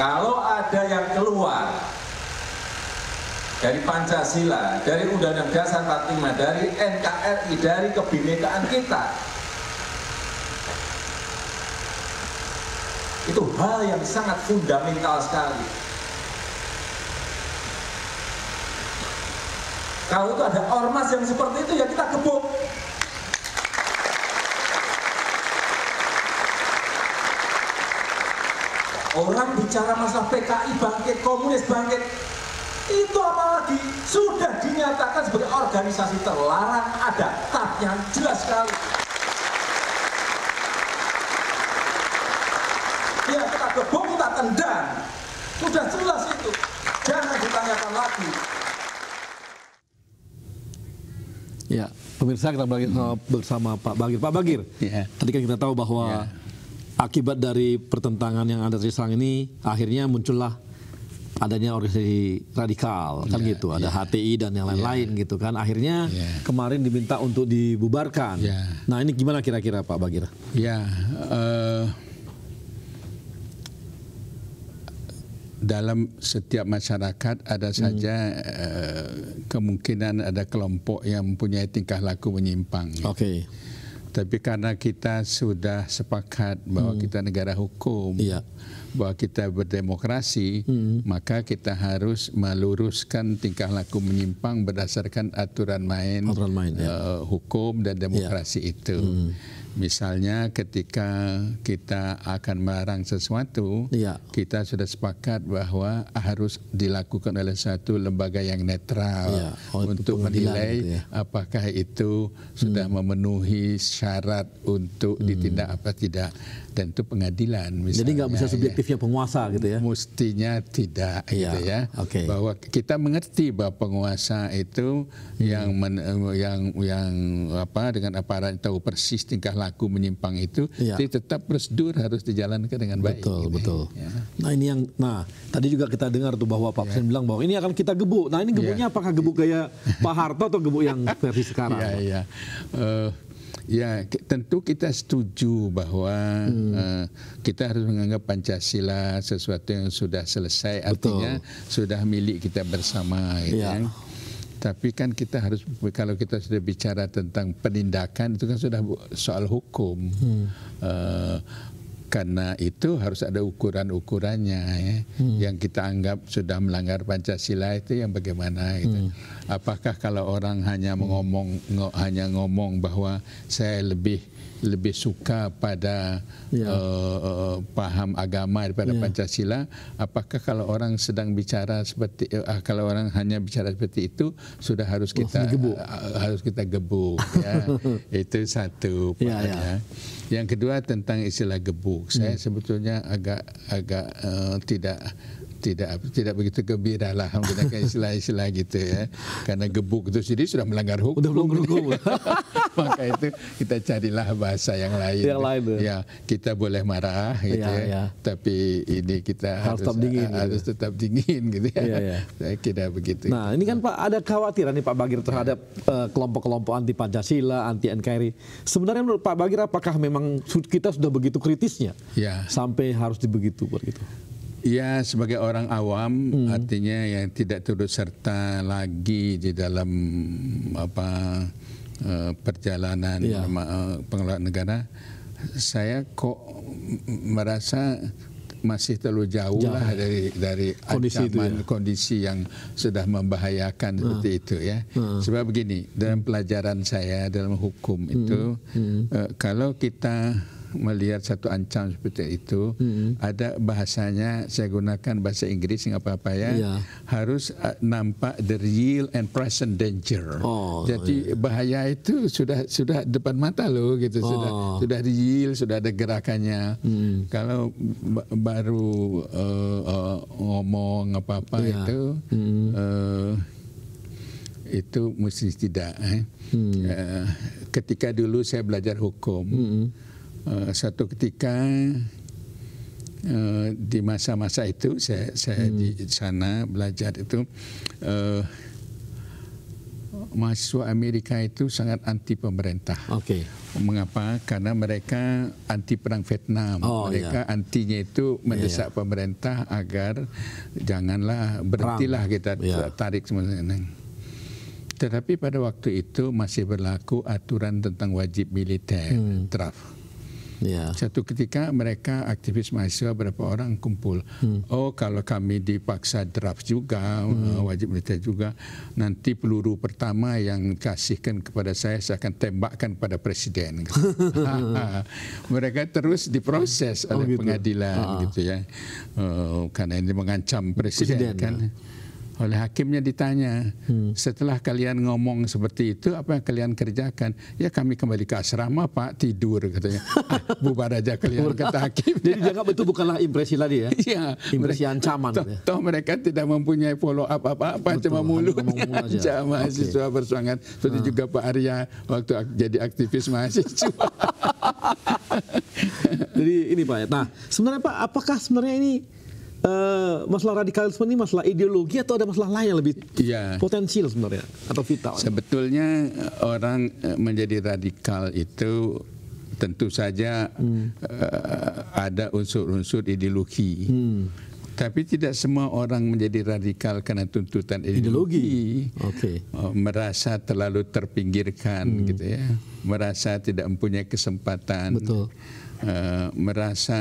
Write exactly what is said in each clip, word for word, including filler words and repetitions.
Kalau ada yang keluar dari Pancasila, dari Undang-Undang Dasar empat puluh lima, dari N K R I, dari kebinekaan kita, itu hal yang sangat fundamental sekali. Kalau itu ada ormas yang seperti itu, ya kita gebuk. Orang bicara masalah P K I bangkit, komunis bangkit, itu apalagi sudah dinyatakan sebagai organisasi terlarang, ada tabnya jelas sekali. Ya kita gebuk, kita tendang, sudah jelas itu, jangan ditanyakan lagi. Ya, pemirsa, kita bersama Pak Bagir. Pak Bagir, ya. Tadi kan kita tahu bahwa ya, akibat dari pertentangan yang ada di Serang ini, akhirnya muncullah adanya organisasi radikal, kan ya, gitu. Ada ya, H T I dan yang lain-lain, ya, gitu kan. Akhirnya ya, kemarin diminta untuk dibubarkan. Ya. Nah, ini gimana kira-kira Pak Bagir? Ya, uh, dalam setiap masyarakat ada saja hmm. uh, kemungkinan ada kelompok yang mempunyai tingkah laku menyimpang. Oke. Okay. Tapi karena kita sudah sepakat bahwa hmm. kita negara hukum, iya, bahwa kita berdemokrasi, hmm. maka kita harus meluruskan tingkah laku menyimpang berdasarkan aturan main, aturan main ya, uh, hukum dan demokrasi iya, itu. Hmm. Misalnya ketika kita akan melarang sesuatu, ya, kita sudah sepakat bahwa harus dilakukan oleh satu lembaga yang netral, ya, untuk menilai gitu ya, apakah itu sudah hmm. memenuhi syarat untuk hmm. ditindak apa tidak. Dan itu pengadilan misalnya. Jadi nggak bisa subjektifnya ya, penguasa gitu ya? Mestinya tidak, ya, gitu ya. Okay. Bahwa kita mengerti bahwa penguasa itu hmm. yang men, yang yang apa dengan aparat tahu persis tingkah laku menyimpang itu, ya, tapi tetap prosedur harus dijalankan dengan baik. Betul, gitu betul. Ya. Nah ini yang, nah tadi juga kita dengar tuh bahwa Pak Presiden ya, bilang bahwa ini akan kita gebuk. Nah ini gebuknya ya, apakah gebuk gaya Pak Harto atau gebuk yang versi sekarang? Ya, ya. Uh, Ya, tentu kita setuju bahwa hmm. uh, kita harus menganggap Pancasila sesuatu yang sudah selesai, artinya betul, sudah milik kita bersama, gitu ya. Tapi kan kita harus, kalau kita sudah bicara tentang penindakan, itu kan sudah soal hukum. Hmm. Uh, Karena itu harus ada ukuran-ukurannya ya. Hmm. Yang kita anggap sudah melanggar Pancasila itu yang bagaimana gitu. Hmm. Apakah kalau orang hanya mengomong hmm. hanya ngomong bahwa saya lebih lebih suka pada ya, uh, uh, paham agama daripada ya, Pancasila, apakah kalau orang sedang bicara seperti uh, kalau orang hanya bicara seperti itu sudah harus kita uh, harus kita gebuk ya. Itu satu ya, ya. Yang kedua tentang istilah gebuk, hmm. saya sebetulnya agak agak uh, tidak tidak tidak begitu gembira lah menggunakan istilah-istilah gitu ya, karena gebuk itu sendiri sudah melanggar hukum. Udah melanggar hukum. Maka itu kita carilah bahasa yang lain. Yang lain ya, kita boleh marah gitu ya, ya, ya, tapi ini kita harus, harus tetap dingin, harus gitu, tetap dingin gitu ya. Ya, ya. Saya kira begitu. Nah ini kan Pak, ada kekhawatiran nih Pak Bagir terhadap kelompok-kelompok uh, anti Pancasila, anti N K R I. Sebenarnya menurut Pak Bagir apakah memang kita sudah begitu kritisnya ya, sampai harus dibegitu begitu? Ya, sebagai orang awam, hmm. artinya yang tidak turut serta lagi di dalam apa uh, perjalanan ya, uh, pengelolaan negara, saya kok merasa masih terlalu jauh, jauh lah dari dari kondisi ancaman ya, kondisi yang sudah membahayakan uh. seperti itu ya. Uh. Sebab begini, dalam pelajaran saya dalam hukum hmm. itu, hmm. Uh, kalau kita melihat satu ancam seperti itu, hmm. ada bahasanya, saya gunakan bahasa Inggris nggak apa-apa ya, yeah, harus uh, nampak the real and present danger. Oh, jadi yeah, bahaya itu sudah sudah depan mata loh gitu, oh, sudah sudah real, sudah ada gerakannya. Hmm. Kalau baru uh, uh, ngomong apa-apa yeah, itu hmm. uh, itu mesti tidak. Eh. Hmm. Uh, ketika dulu saya belajar hukum, hmm. Uh, satu ketika uh, di masa-masa itu saya, saya hmm. di sana belajar itu, uh, mahasiswa Amerika itu sangat anti pemerintah. Okay. Mengapa? Karena mereka anti perang Vietnam. Oh, mereka iya. antinya itu mendesak Iya. pemerintah agar janganlah berhentilah Perang. kita Iya. tarik semuanya. Tetapi pada waktu itu masih berlaku aturan tentang wajib militer, Hmm. draft. Ya. Satu ketika mereka aktivis mahasiswa berapa orang kumpul. Hmm. Oh, kalau kami dipaksa draft juga, hmm. wajib militer juga, nanti peluru pertama yang kasihkan kepada saya saya akan tembakkan pada presiden. Mereka terus diproses Oh, oleh gitu. pengadilan Ah. gitu ya. Oh, karena ini mengancam presiden, Presiden, kan. ya. Oleh hakimnya ditanya, hmm. setelah kalian ngomong seperti itu, apa yang kalian kerjakan? Ya kami kembali ke asrama, Pak, tidur katanya. Ah, bubar aja kalian, kata hakim. Jadi dianggap itu bukanlah impresi tadi ya? Iya, Impresi mereka- ancaman. Toh, Ya. toh mereka tidak mempunyai follow up apa-apa, Betul, cuma hanya mulutnya ngomong aja. aja mahasiswa bersemangat. Seperti Ah. juga Pak Arya waktu ak- jadi aktivis mahasiswa. Jadi ini Pak ya. Nah, sebenarnya Pak, apakah sebenarnya ini eh, masalah radikalisme ini masalah ideologi atau ada masalah lain yang lebih Iya. potensial sebenarnya atau vital? Sebetulnya orang eh, menjadi radikal itu tentu saja hmm. uh, ada unsur-unsur ideologi. Hmm. Tapi tidak semua orang menjadi radikal karena tuntutan ideologi. Ideologi. Oke. Oh, merasa terlalu terpinggirkan Hmm. gitu ya. Merasa tidak mempunyai kesempatan. Betul. Uh, merasa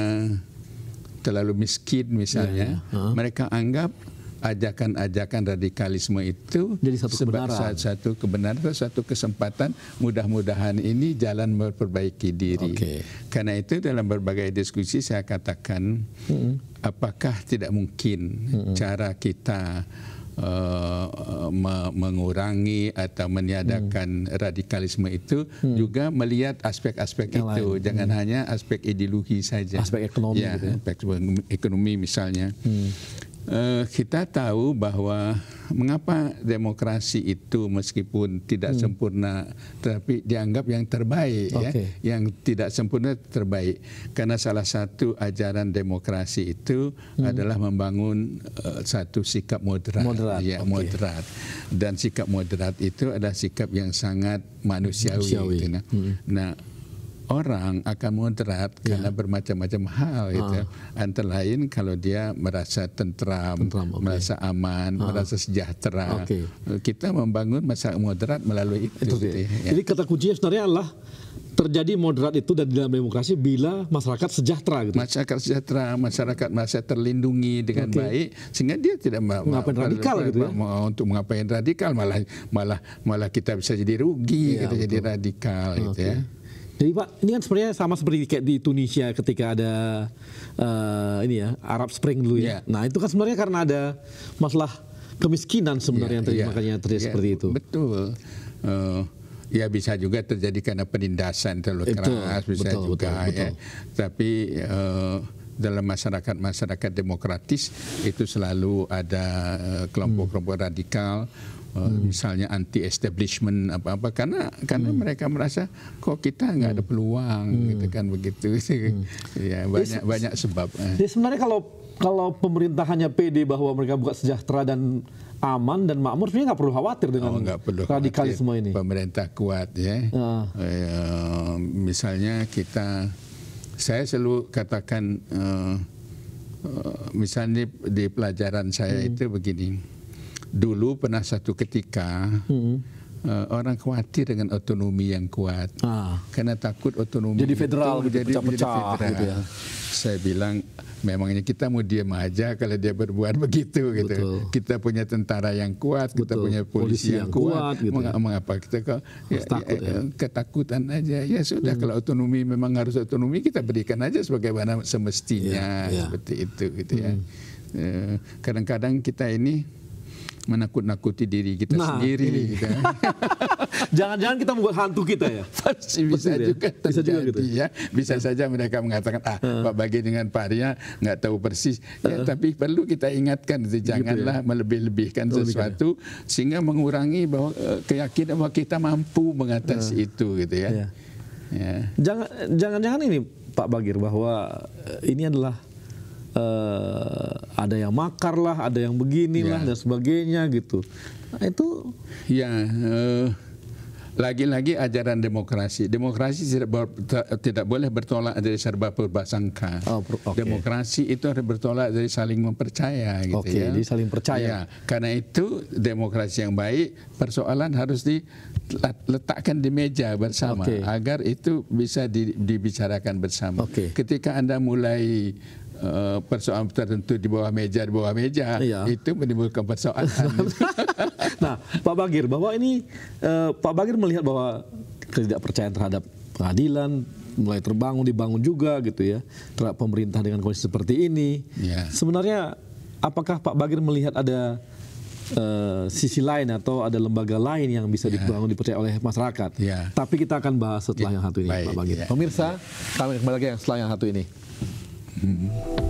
terlalu miskin misalnya. Ya, ya. Uh-huh. Mereka anggap ajakan-ajakan radikalisme itu Jadi satu seba- kebenaran. satu kebenaran, satu kesempatan. Mudah-mudahan ini jalan memperbaiki diri. Oke. Karena itu dalam berbagai diskusi saya katakan, Hmm. apakah tidak mungkin hmm. cara kita uh, me- mengurangi atau meniadakan hmm. radikalisme itu hmm. juga melihat aspek-aspek Yang itu, lain. jangan hmm. hanya aspek ideologi saja. Aspek ekonomi ya, gitu ya. aspek ekonomi misalnya. Hmm. Uh, kita tahu bahwa mengapa demokrasi itu meskipun tidak hmm. sempurna tetapi dianggap yang terbaik Okay. ya, yang tidak sempurna terbaik karena salah satu ajaran demokrasi itu hmm. adalah membangun uh, satu sikap moderat, Moderat, ya okay. moderat, dan sikap moderat itu adalah sikap yang sangat manusiawi. Manusiawi. Gitu, nah. Hmm. nah orang akan moderat Ya. karena bermacam-macam hal gitu. Antara lain kalau dia merasa tentram, Tentram, okay. merasa aman, Ah. merasa sejahtera. Okay. Kita membangun masyarakat moderat melalui itu. Itu gitu dia. ya. Jadi kata kuncinya sebenarnya adalah terjadi moderat itu dan dalam demokrasi bila masyarakat sejahtera gitu. Masyarakat sejahtera, masyarakat merasa terlindungi dengan Okay. baik sehingga dia tidak ma- Ngapain ma- radikal ma- gitu ya? ma- untuk mengapain radikal malah malah malah kita bisa jadi rugi Iya, gitu jadi betul. radikal gitu Oke. ya. Jadi Pak, ini kan sebenarnya sama seperti kayak di Tunisia ketika ada eh, ini ya Arab Spring dulu ya. Ya. Nah itu kan sebenarnya karena ada masalah kemiskinan sebenarnya yang terjadi, Ya, makanya terjadi ya, seperti itu. Betul. Uh, ya bisa juga terjadi karena penindasan terlalu Betul, keras bisa betul, juga betul, ya. betul. Tapi uh, dalam masyarakat-masyarakat demokratis itu selalu ada uh, kelompok-kelompok radikal. Uh, hmm. misalnya anti establishment apa-apa karena karena hmm. mereka merasa kok kita nggak ada peluang hmm. gitu kan begitu hmm. ya banyak banyak sebab. Jadi sebenarnya kalau kalau pemerintahannya pede bahwa mereka bukan sejahtera dan aman dan makmur, sebenarnya nggak perlu khawatir dengan Oh, nggak perlu radikalisme khawatir. ini. Pemerintah kuat ya. Ah. Eh, misalnya kita, saya selalu katakan, eh, eh, misalnya di, di pelajaran saya hmm. itu begini. Dulu pernah satu ketika hmm. uh, orang khawatir dengan otonomi yang kuat, Ah. karena takut otonomi Jadi federal itu gitu, menjadi, pecah-pecah menjadi federal. gitu ya. Saya bilang memangnya kita mau diam aja kalau dia berbuat begitu gitu. Betul. Kita punya tentara yang kuat, kita Betul. punya polisi, Polisi yang, yang kuat. kuat gitu Meng- ya. Mengapa kita kok ya, takut ya, ya. ketakutan aja? Ya sudah, hmm. kalau otonomi memang harus otonomi, kita berikan aja sebagaimana semestinya, Ya, ya. seperti itu gitu ya. Hmm. Eh, Kadang-kadang kita ini menakut-nakuti diri kita Nah, sendiri ini. gitu. Jangan-jangan kita membuat hantu kita ya. Pasti bisa Betul ya? juga Bisa terjadi juga gitu. ya. Bisa saja mereka mengatakan ah Pak Bagi dengan Pak Arya nggak tahu persis. Ya, tapi perlu kita ingatkan itu, janganlah ya? melebih-lebihkan Melebihkan, sesuatu sehingga mengurangi bahwa eh, keyakinan bahwa kita mampu mengatasi Uh. itu gitu ya. Ya. Ya. Jangan jangan-jangan ini Pak Bagir bahwa eh, ini adalah eh, ada yang makar lah, ada yang beginilah Ya. dan sebagainya gitu. Nah, itu Ya, eh, lagi-lagi ajaran demokrasi. Demokrasi tidak, ber, tidak boleh bertolak dari serba prasangka. Oh, okay. Demokrasi itu harus bertolak dari saling mempercaya, gitu okay, ya. Jadi saling percaya. Ya, karena itu demokrasi yang baik, persoalan harus diletakkan di meja bersama okay. agar itu bisa dibicarakan bersama. Okay. Ketika Anda mulai Uh, persoalan tertentu di bawah meja, di bawah meja, iya. itu menimbulkan persoalan. Nah, Pak Bagir, bahwa ini uh, Pak Bagir melihat bahwa ketidakpercayaan terhadap pengadilan mulai terbangun, dibangun juga gitu ya, terhadap pemerintah dengan kondisi seperti ini. Ya. Sebenarnya, apakah Pak Bagir melihat ada uh, sisi lain atau ada lembaga lain yang bisa ya. dibangun, dipercaya oleh masyarakat? Ya. Tapi kita akan bahas setelah ya. yang satu ini, Baik. Pak Bagir. Ya. Pemirsa, kami kembali lagi setelah yang satu ini. Mm-hmm.